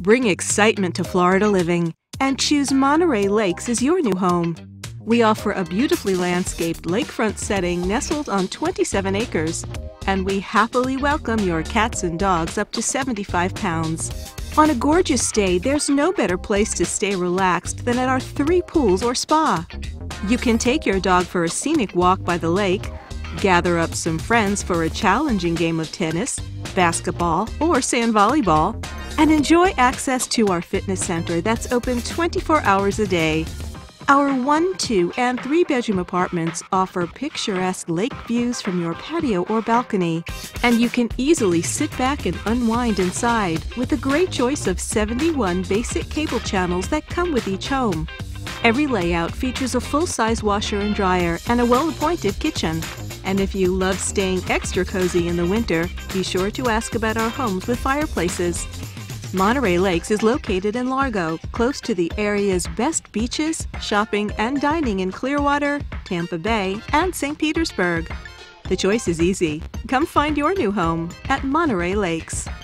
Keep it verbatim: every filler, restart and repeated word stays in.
Bring excitement to Florida living and choose Monterey Lakes as your new home. We offer a beautifully landscaped lakefront setting nestled on twenty-seven acres, and we happily welcome your cats and dogs up to seventy-five pounds. On a gorgeous stay, there's no better place to stay relaxed than at our three pools or spa. You can take your dog for a scenic walk by the lake, gather up some friends for a challenging game of tennis, basketball, or sand volleyball, and enjoy access to our fitness center that's open twenty-four hours a day. Our one, two, and three-bedroom apartments offer picturesque lake views from your patio or balcony, and you can easily sit back and unwind inside with a great choice of seventy-one basic cable channels that come with each home. Every layout features a full-size washer and dryer and a well-appointed kitchen. And if you love staying extra cozy in the winter, be sure to ask about our homes with fireplaces. Monterey Lakes is located in Largo, close to the area's best beaches, shopping, and dining in Clearwater, Tampa Bay, and Saint Petersburg. The choice is easy. Come find your new home at Monterey Lakes.